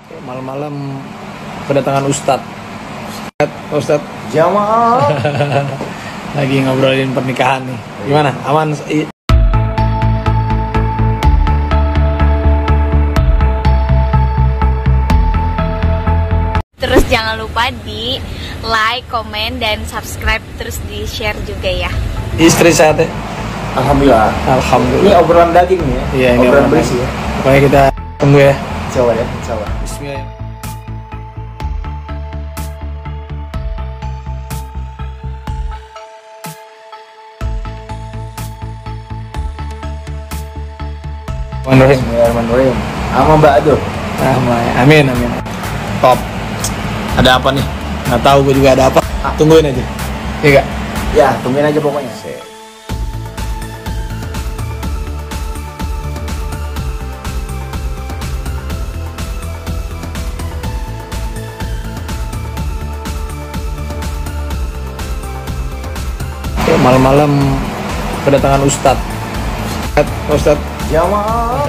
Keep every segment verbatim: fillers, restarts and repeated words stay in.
Malam-malam kedatangan Ustadz. Ustadz Jamaah lagi ngobrolin pernikahan nih. Gimana? Aman? I- Terus jangan lupa di like, komen, dan subscribe. Terus di share juga ya. Istri sehat ya? Alhamdulillah. Alhamdulillah. Ini obrolan daging nih ya. Iya, ini obrolan obrolan berisi ya. Pokoknya kita tunggu ya. Insya Allah ya, insya Allah. Bismillah. Bismillahirrahmanirrahim. Bismillahirrahmanirrahim. Ama Mbak Aduh. Amin, amin. Top. Ada apa nih? Nggak tahu, gue juga ada apa. Tungguin aja. Iya gak? Ya, tungguin aja pokoknya. Malam-malam kedatangan Ustadz. Ustadz Jamaah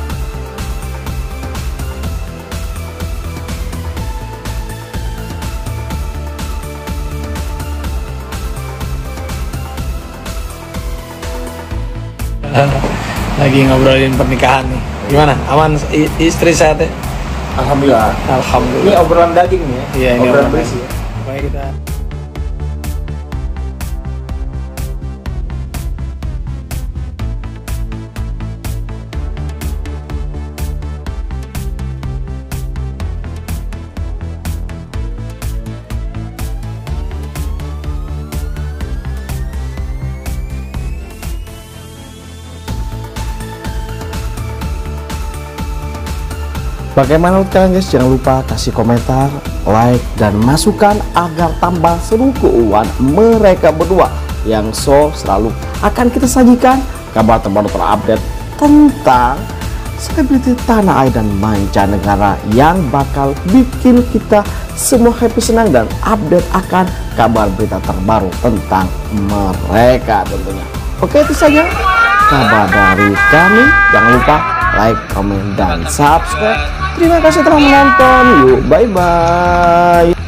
lagi ngobrolin pernikahan nih. Gimana? Aman? I- istri sehat ya? Alhamdulillah. Alhamdulillah. Ini obrolan daging nih ya. Iya, ini obrolan obrolan berisi ya. Pokoknya kita Bagaimana menurut kalian guys? Jangan lupa kasih komentar, like, dan masukan agar tambah seru keuangan mereka berdua yang so selalu akan kita sajikan kabar terbaru terupdate tentang selebriti tanah air dan mancanegara yang bakal bikin kita semua happy, senang, dan update akan kabar berita terbaru tentang mereka tentunya. Oke, itu saja kabar dari kami. Jangan lupa like, komen, dan subscribe. Terima kasih telah menonton. Yuk, bye-bye.